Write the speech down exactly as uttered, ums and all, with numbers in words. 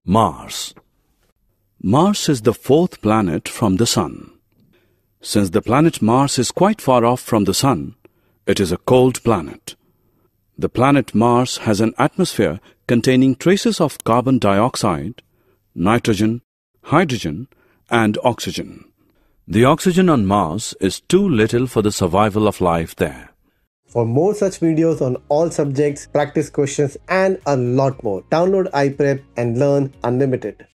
Mars. Mars is the fourth planet from the Sun. Since the planet Mars is quite far off from the Sun, it is a cold planet. The planet Mars has an atmosphere containing traces of carbon dioxide, nitrogen, hydrogen, and oxygen. The oxygen on Mars is too little for the survival of life there. For more such videos on all subjects, practice questions, and a lot more, download iPrep and learn unlimited.